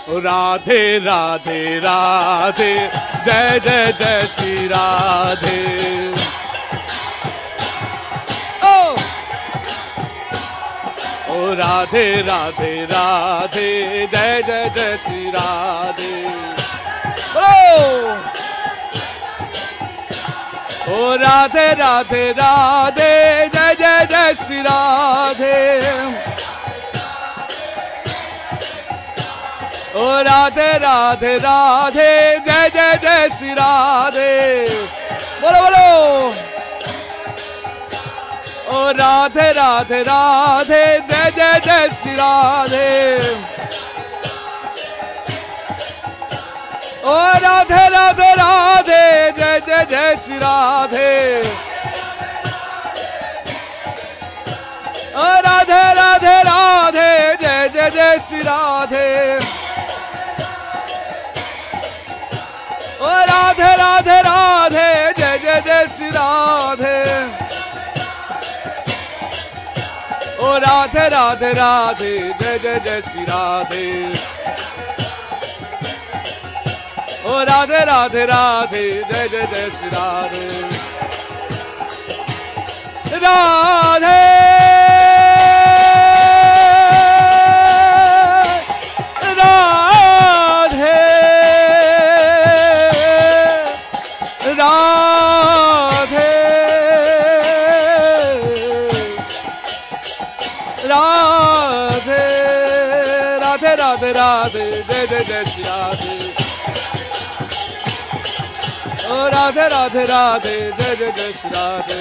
राधे राधे राधे, जय जय जय श्री राधे। ओ राधे राधे राधे, जय जय जय श्री राधे। ओ राधे राधे राधे, जय जय जय श्री राधे। ओ राधे राधे राधे, जय जय जय श्री राधे। बोलो बोलो। ओ राधे राधे राधे, जय जय जय श्री राधे। ओ राधे राधे राधे, जय जय जय श्री राधे। ओ राधे राधे राधे, जय जय जय श्री राधे। ओ राधे राधे राधे, जय जय जय श्री राधे। ओ राधे राधे राधे, जय जय जय श्री राधे। ओ राधे राधे राधे, जय जय जय श्री राधे। राधे राधे राधे, जय जय जय श्री राधे। ओ राधे राधे राधे, जय जय जय श्री राधे।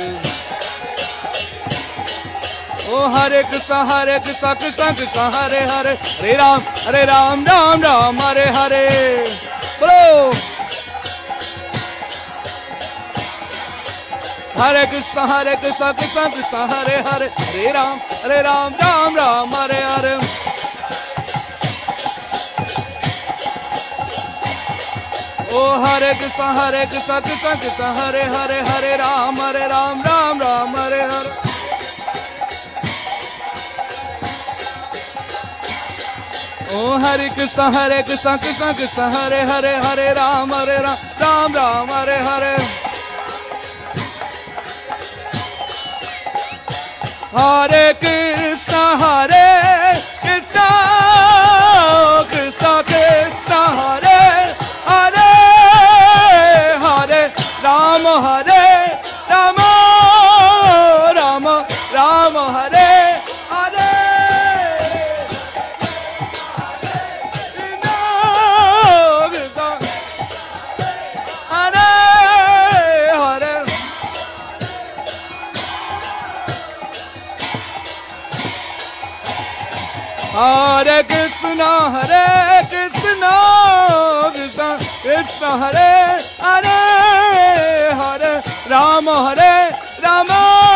ओ हरे कृष्ण कृष्ण कृष्ण हरे हरे, हरे राम राम राम हरे हरे। बोलो। हरे कृष्ण कृष्ण कृष्ण हरे हरे, हरे राम राम राम हरे हरे। ओ हरे कृष्ण कृष्ण कृष्ण हरे हरे, हरे राम राम राम हरे हरे। ओ हरे कृष्ण कृष्ण कृष्ण हरे हरे, हरे राम राम हरे हरे। हरे कृष्ण कृष्ण कृष्ण हरे हरे, हरे राम राम राम हरे हरे। हरे कृष्ण कृष्ण कृष्ण हरे हरे, हरे राम राम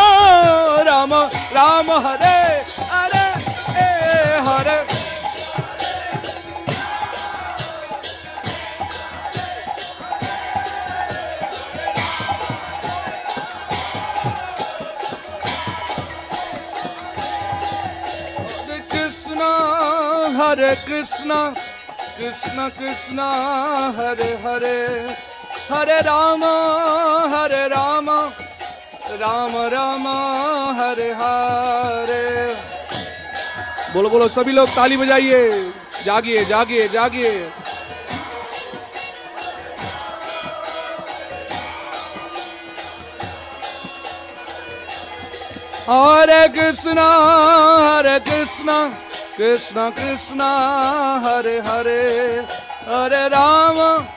हरे हरे हरे। हरे कृष्ण कृष्ण कृष्ण हरे हरे, हरे राम राम राम हरे हरे। बोलो बोलो सभी लोग ताली बजाइए, जागिए जागिए जागिए। हरे कृष्ण कृष्ण कृष्ण हरे हरे, हरे राम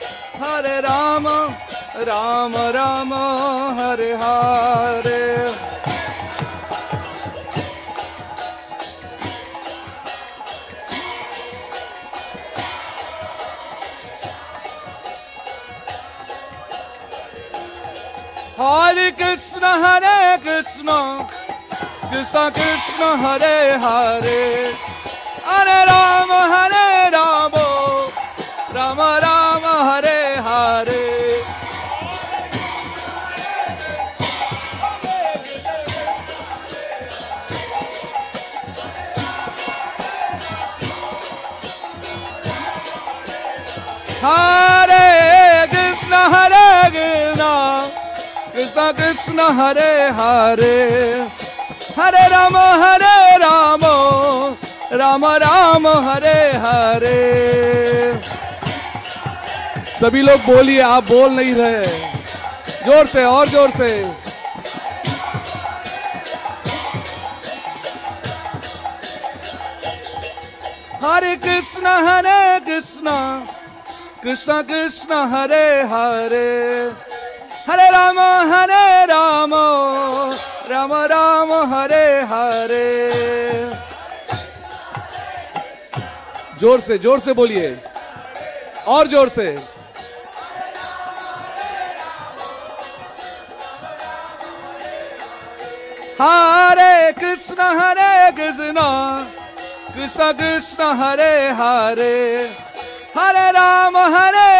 राम राम हरे हरे। हरे कृष्ण कृष्ण कृष्ण हरे हरे, हरे राम राम राम हरे हरे। हरे कृष्ण कृष्ण कृष्ण हरे हरे, हरे राम राम राम हरे हरे। सभी लोग बोलिए, आप बोल नहीं रहे, जोर से और जोर से। हरे कृष्ण कृष्ण कृष्ण हरे हरे, हरे राम राम राम हरे हरे। जोर से बोलिए, और जोर से। हरे कृष्ण कृष्ण कृष्ण हरे हरे, हरे राम